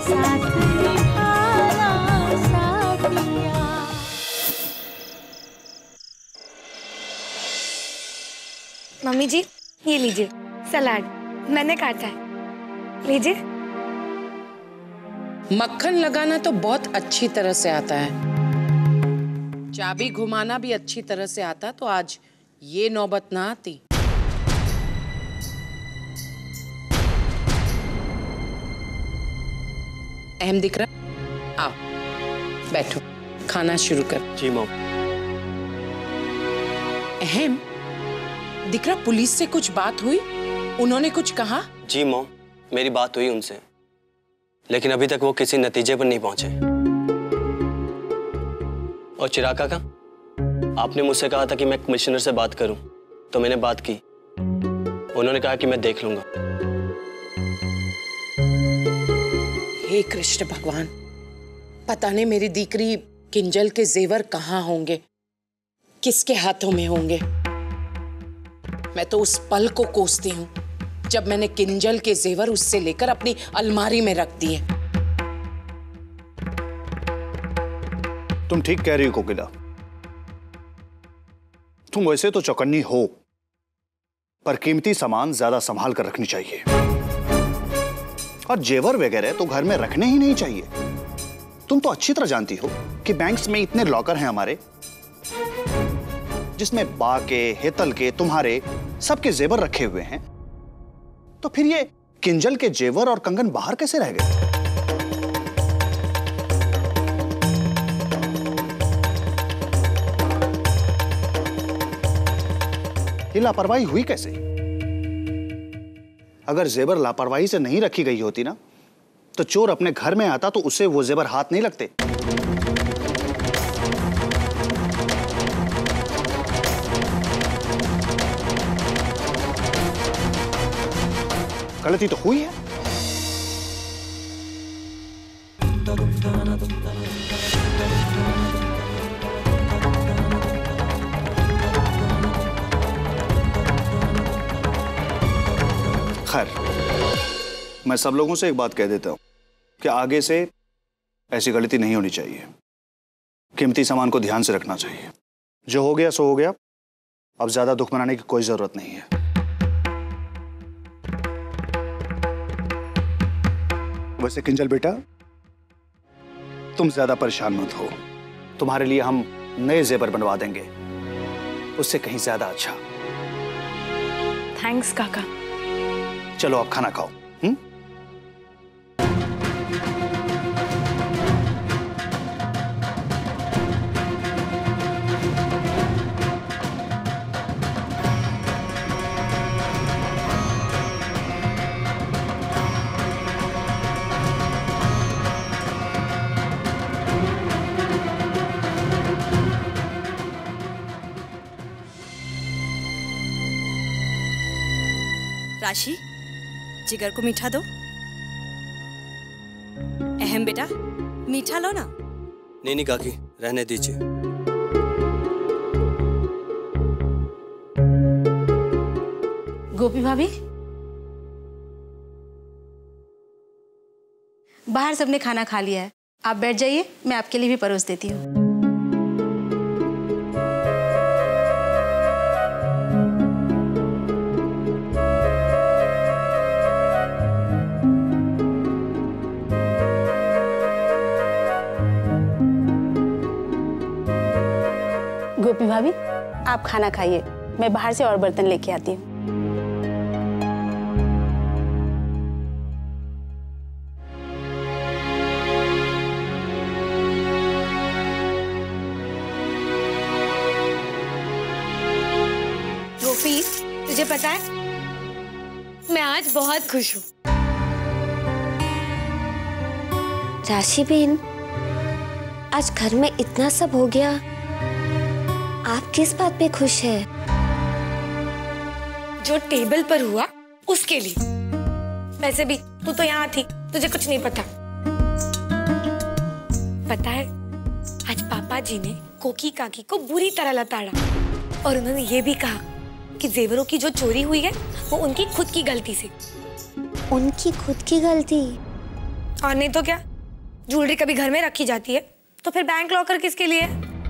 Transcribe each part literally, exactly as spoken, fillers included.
साथ निभाना साथिया। मम्मी जी ये लीजिए सलाद, मैंने काटा है, लीजिए। मक्खन लगाना तो बहुत अच्छी तरह से आता है, चाबी घुमाना भी अच्छी तरह से आता तो आज ये नौबत ना आती। अहम दिख रहा, आओ बैठो, खाना शुरू कर। जी मॉम। अहम दिख रहा, पुलिस से कुछ बात हुई? उन्होंने कुछ कहा? जी मॉम, मेरी बात हुई उनसे, लेकिन अभी तक वो किसी नतीजे पर नहीं पहुंचे। और चिराग काका, आपने मुझसे कहा था कि मैं कमिश्नर से बात करूं, तो मैंने बात की। उन्होंने कहा कि मैं देख लूंगा। हे कृष्ण भगवान, पता नहीं मेरी दीकरी किंजल के जेवर कहाँ होंगे, किसके हाथों में होंगे। मैं तो उस पल को कोसती हूँ जब मैंने किंजल के जेवर उससे लेकर अपनी अलमारी में रख दिए। तुम ठीक कह रही हो कोकिला, तुम वैसे तो चौकन्नी हो, पर कीमती सामान ज्यादा संभाल कर रखनी चाहिए। और जेवर वगैरह तो घर में रखने ही नहीं चाहिए। तुम तो अच्छी तरह जानती हो कि बैंक्स में इतने लॉकर हैं हमारे, जिसमें बा के, हेतल के, तुम्हारे सबके जेवर रखे हुए हैं। तो फिर ये किंजल के जेवर और कंगन बाहर कैसे रह गए? ये लापरवाही हुई कैसे? अगर जेवर लापरवाही से नहीं रखी गई होती ना, तो चोर अपने घर में आता तो उसे वो जेवर हाथ नहीं लगते। गलती तो हुई है। खैर, मैं सब लोगों से एक बात कह देता हूं कि आगे से ऐसी गलती नहीं होनी चाहिए। कीमती सामान को ध्यान से रखना चाहिए। जो हो गया सो हो गया, अब ज्यादा दुख मनाने की कोई जरूरत नहीं है। वैसे किंजल बेटा, तुम ज्यादा परेशान मत हो, तुम्हारे लिए हम नए जेवर बनवा देंगे, उससे कहीं ज्यादा अच्छा। थैंक्स काका। चलो अब खाना खाओ। हम्म? राशि, जिगर को मीठा दो। अहम बेटा, मीठा लो ना। नहीं नहीं काकी, रहने दीजिए। गोपी भाभी, बाहर सबने खाना खा लिया है, आप बैठ जाइए, मैं आपके लिए भी परोस देती हूँ। गोपी भाभी, आप खाना खाइए, मैं बाहर से और बर्तन लेके आती हूँ। गोपी, तुझे पता है मैं आज बहुत खुश हूँ। राशि बहन, आज घर में इतना सब हो गया, आप किस बात पे खुश है? जो टेबल पर हुआ उसके लिए। वैसे भी तू तो यहाँ थी, तुझे कुछ नहीं पता। पता है आज पापा जी ने कोकी काकी को बुरी तरह लताड़ा और उन्होंने ये भी कहा कि जेवरों की जो चोरी हुई है वो उनकी खुद की गलती से। उनकी खुद की गलती? और नहीं तो क्या, ज्वेलरी कभी घर में रखी जाती है तो फिर बैंक लॉकर किसके लिए?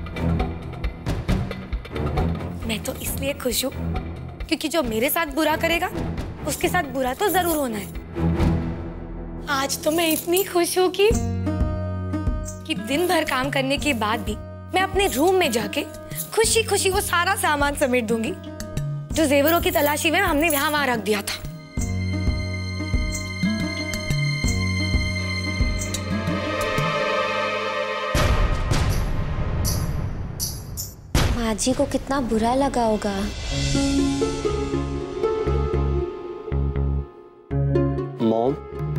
मैं तो इसलिए खुश हूँ क्योंकि जो मेरे साथ बुरा करेगा उसके साथ बुरा तो जरूर होना है। आज तो मैं इतनी खुश हूँ कि कि दिन भर काम करने के बाद भी मैं अपने रूम में जाके खुशी खुशी वो सारा सामान समेट दूंगी जो जेवरों की तलाशी में हमने यहाँ वहां रख दिया था। माँ जी को कितना बुरा लगा होगा। मॉम,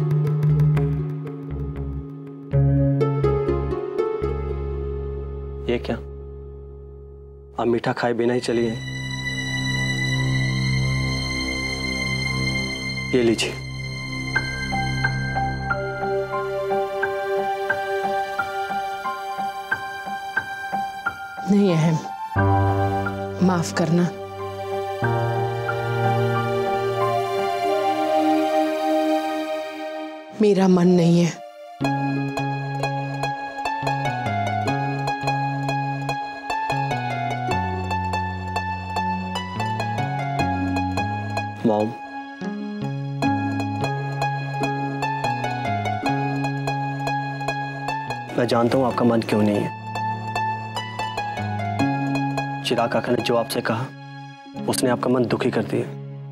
ये क्या? आप मीठा खाए बिना ही चली गई। ये लीजिए। नहीं अहम, माफ करना। मेरा मन नहीं है। मॉम, मैं जानता हूं आपका मन क्यों नहीं है। चिराग काका ने जो आपसे कहा उसने आपका मन दुखी कर दिया।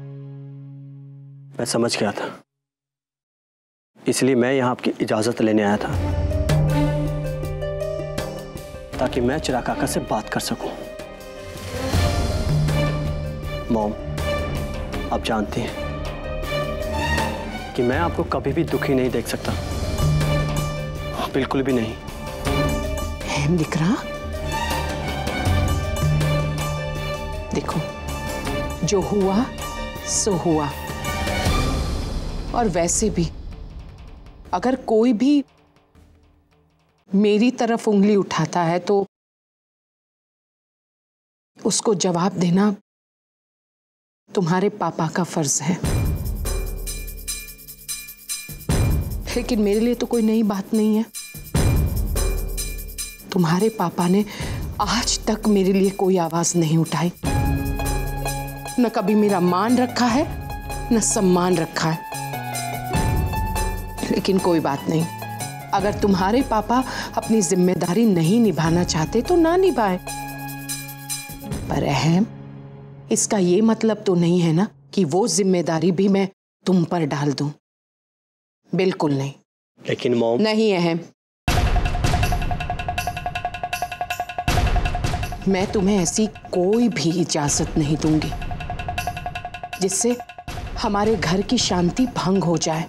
मैं समझ गया था, इसलिए मैं यहां आपकी इजाजत लेने आया था ताकि मैं चिराग काका से बात कर सकूं। मॉम, आप जानती हैं कि मैं आपको कभी भी दुखी नहीं देख सकता, बिल्कुल भी नहीं। अहम दिकरा, देखो जो हुआ सो हुआ, और वैसे भी अगर कोई भी मेरी तरफ उंगली उठाता है तो उसको जवाब देना तुम्हारे पापा का फर्ज है। लेकिन मेरे लिए तो कोई नई बात नहीं है। तुम्हारे पापा ने आज तक मेरे लिए कोई आवाज नहीं उठाई, न कभी मेरा मान रखा है न सम्मान रखा है। लेकिन कोई बात नहीं, अगर तुम्हारे पापा अपनी जिम्मेदारी नहीं निभाना चाहते तो ना निभाए। पर अहम, इसका ये मतलब तो नहीं है ना कि वो जिम्मेदारी भी मैं तुम पर डाल दूं। बिल्कुल नहीं। लेकिन मॉम, नहीं अहम, मैं तुम्हें ऐसी कोई भी इजाजत नहीं दूंगी जिससे हमारे घर की शांति भंग हो जाए।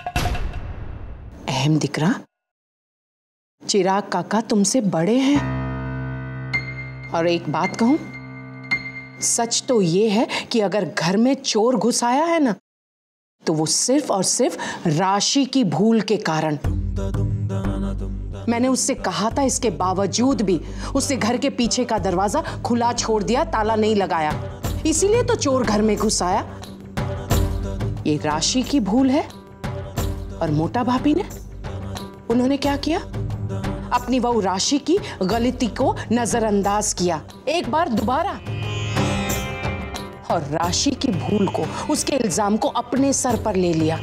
अहम दिकरा, चिराग काका तुमसे बड़े हैं, और एक बात कहूं, सच तो ये है कि अगर घर में चोर घुस आया है ना तो वो सिर्फ और सिर्फ राशि की भूल के कारण। मैंने उससे कहा था, इसके बावजूद भी उसने घर के पीछे का दरवाजा खुला छोड़ दिया, ताला नहीं लगाया, इसीलिए तो चोर घर में घुस आया। ये राशि की भूल है। और मोटा भाभी ने, उन्होंने क्या किया? अपनी बहू राशि की गलती को नजरअंदाज किया, एक बार दोबारा, और राशि की भूल को, उसके इल्जाम को अपने सर पर ले लिया।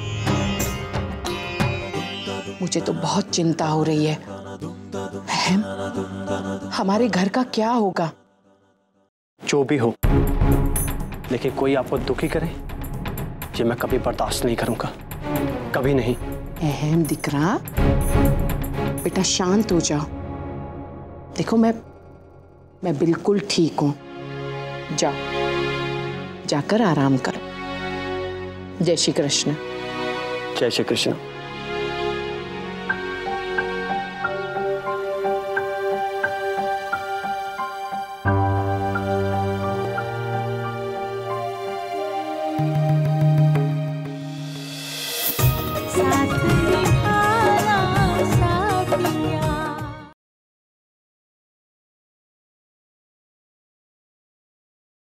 मुझे तो बहुत चिंता हो रही है। अहम, हमारे घर का क्या होगा? जो भी हो, लेकिन कोई आपको दुखी करे ये मैं कभी बर्दाश्त नहीं करूंगा, कभी नहीं। अहम दिकरा, बेटा शांत हो जाओ। देखो मैं मैं बिल्कुल ठीक हूं। जाओ, जाकर आराम करो। जय श्री कृष्ण। जय श्री कृष्ण।